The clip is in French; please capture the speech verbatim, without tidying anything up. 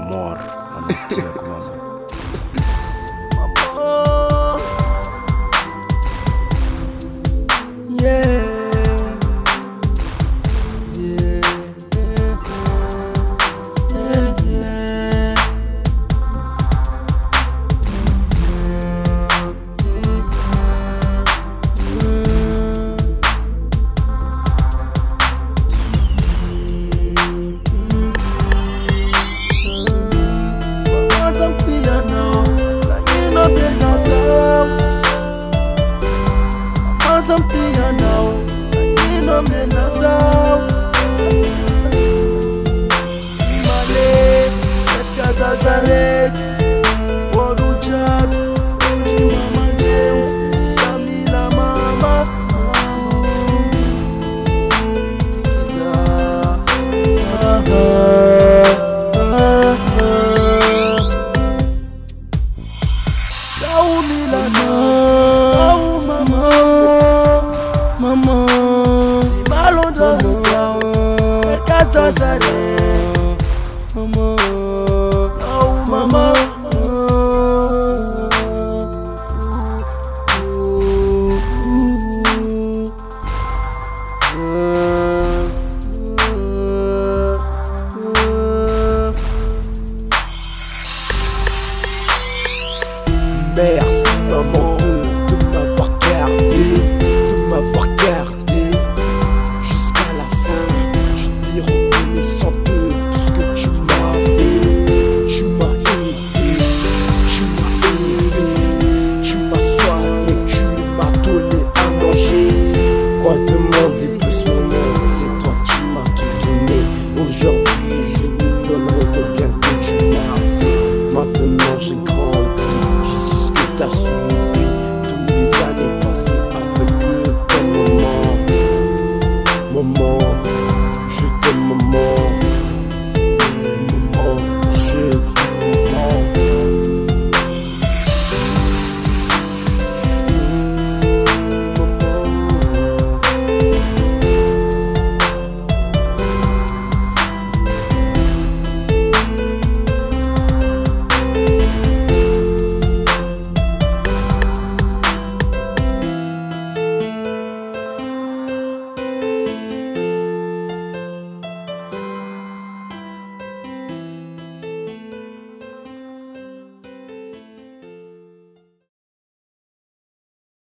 amor, anatia kwa mama. Mama. Yeah. Yeah. Yeah. Yeah. Something I know, I know me now. Simale, let casa zarek, wadu chat, wadi mama dem, samila mama. Za, ah ah ah. Kau milana, kau mama. Mama, si malo ndo lo, per casa sare, mama.